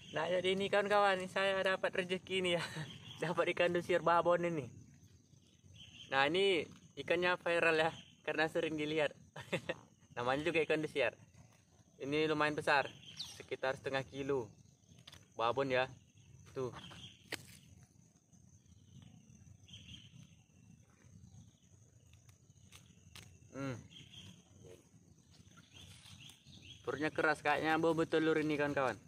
Nah, jadi ini kawan-kawan, saya dapat rezeki nih ya. Dapat ikan dusir babon ini. Nah, ini ikannya viral ya, karena sering dilihat. Namanya juga ikan dusir. Ini lumayan besar, sekitar setengah kilo. Babon ya. Tuh. Perutnya keras kayaknya bau betelur ini kawan-kawan.